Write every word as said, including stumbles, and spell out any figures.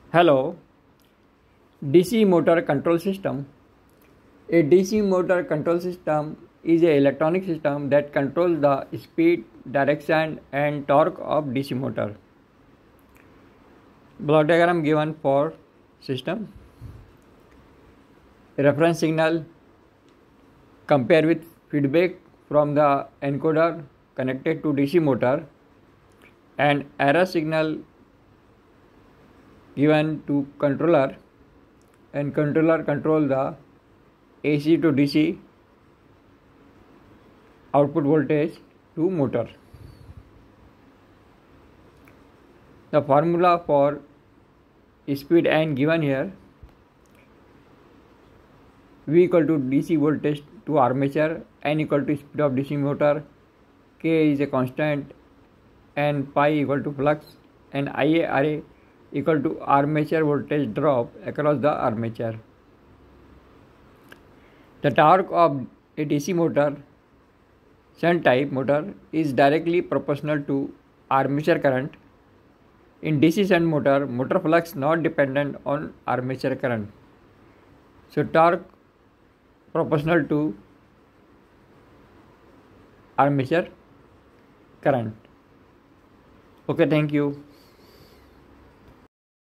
Hello, D C motor control system. A D C motor control system is an electronic system that controls the speed, direction and torque of D C motor. Block diagram given for system. Reference signal compare with feedback from the encoder connected to D C motor, and error signal given to controller, and controller control the A C to D C output voltage to motor. The formula for speed N given here. V equal to D C voltage to armature, N equal to speed of D C motor, K is a constant, and pi equal to flux, and I A R A equal to armature voltage drop across the armature. The torque of a D C motor, shunt type motor, is directly proportional to armature current. In D C shunt motor, motor flux not dependent on armature current. So torque proportional to armature current. Okay, thank you.